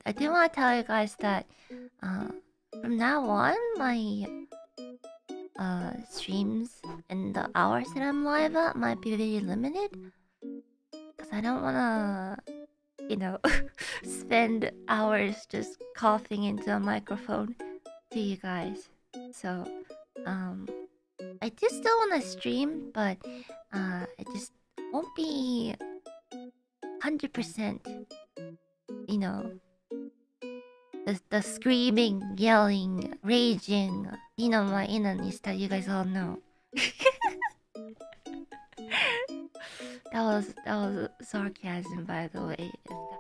I do want to tell you guys that from now on, my streams and the hours that I'm live at might be very limited because I don't want to, spend hours just coughing into a microphone to you guys. So, I do still want to stream, but it just won't be 100%. You know, the screaming, yelling, raging, my Inanis that you guys all know. that was sarcasm, by the way. If